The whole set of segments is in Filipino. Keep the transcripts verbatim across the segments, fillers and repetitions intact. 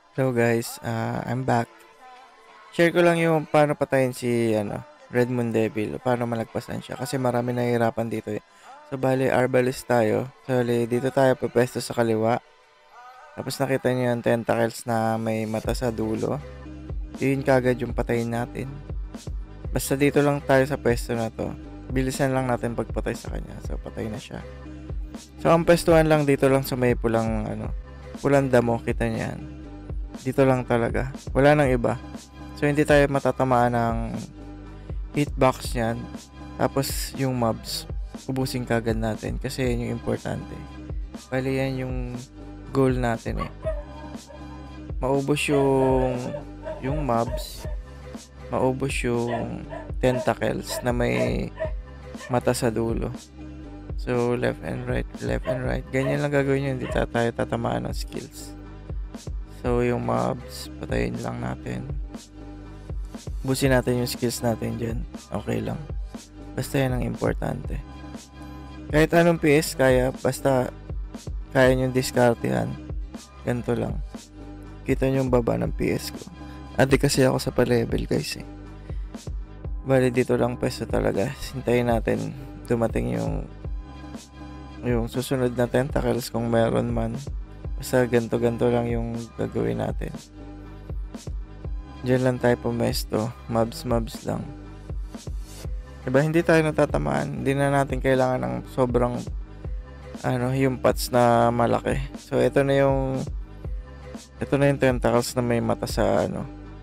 Hello guys, ah, I'm back. Share ko lang yung paano patayin si ano, Redmoon Devil, paano malagpasan siya kasi marami nahihirapan dito eh. So bali Arbalist tayo. So bali, dito tayo pupwesto sa kaliwa. Tapos nakita niyo yung tentacles na may mata sa dulo. Yun kagad yung patayin natin. Basta dito lang tayo sa pwesto na to. Bilisan lang natin pagpatay sa kanya. So patay na siya. So ang pwestuhan lang dito lang sa may pulang ano, pulang damo, kita niyan. Dito lang talaga. Wala nang iba. So, hindi tayo matatamaan ng hitbox niyan. Tapos, yung mobs, ubusin kagad natin. Kasi yun yung importante. Bali, yan yung goal natin eh. Maubos yung yung mobs. Maubos yung tentacles na may mata sa dulo. So, left and right, left and right. Ganyan lang gagawin yun. Hindi tayo tatamaan ng skills. So, yung mobs, patayin lang natin. Busin natin yung skills natin dyan. Okay lang. Basta yan ang importante. Kahit anong P S, kaya. Basta, kaya nyo diskartehan. Ganito lang. Kita nyo yung baba ng P S ko. Adi kasi ako sa pa-level, guys, eh. Bali, dito lang pwesto talaga. Sintayin natin dumating yung yung susunod na tentacles kung meron man. Basta ganto-ganto lang yung gagawin natin. Diyan lang tayo pumesto. Mobs, mobs lang. Diba, hindi tayo natatamaan. Hindi na natin kailangan ng sobrang ano, yung pots na malaki. So, ito na yung ito na yung tentacles na may mata sa ano,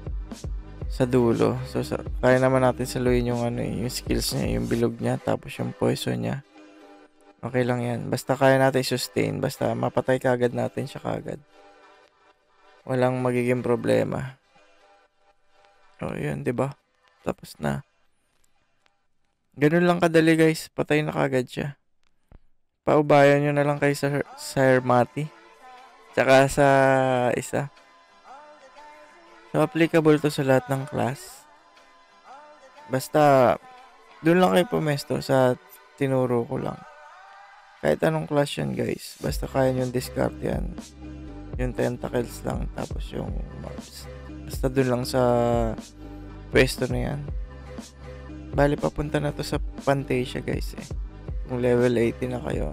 sa dulo. So, sa, kaya naman natin saluhin yung ano, yung skills niya, yung bilog niya, tapos yung poison niya. Okay lang yan. Basta kaya natin sustain. Basta mapatay kagad natin siya kagad. Walang magiging problema. O, yun, diba? Tapos na. Ganun lang kadali, guys. Patay na kagad siya. Paubayan nyo na lang kay sa Sir Mati. Tsaka sa isa. So, applicable to sa lahat ng class. Basta, dun lang kayo pumesto sa tinuro ko lang. Kahit anong class yan, guys. Basta kaya nyo discard yan. Yung tentacles lang. Tapos yung mobs. Basta dun lang sa pwesto na yan. Bali, papunta na to sa Pantasia, guys, eh. Kung level eighty na kayo.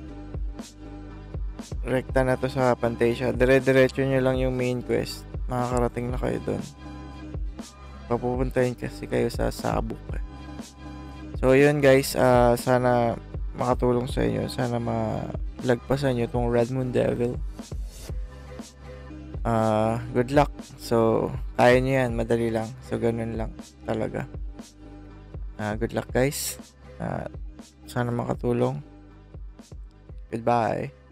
Rekta na to sa Pantasia. Dire-diretso nyo lang yung main quest. Makakarating na kayo dun. Papupuntahin kasi kayo sa Sabuk, eh. So, yun, guys. Uh, sana makatulong sa inyo. Sana malagpasan nyo tong Redmoon Devil. Uh, good luck. So, kaya nyo yan. Madali lang. So, ganun lang talaga. Uh, good luck, guys. Uh, sana makatulong. Goodbye.